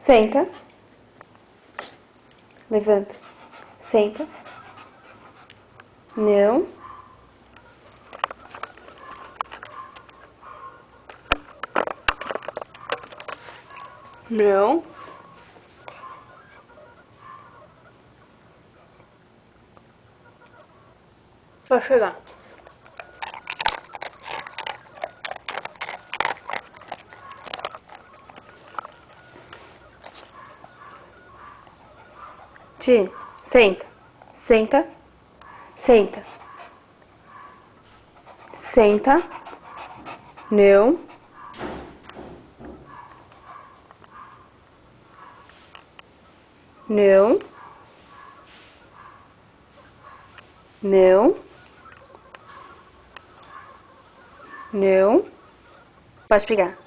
Senta. Levanta. Senta. Não. Não. Vai chegar. Ti, senta. Senta. Senta. Senta. Não. Não. Não. Não. Pode pegar.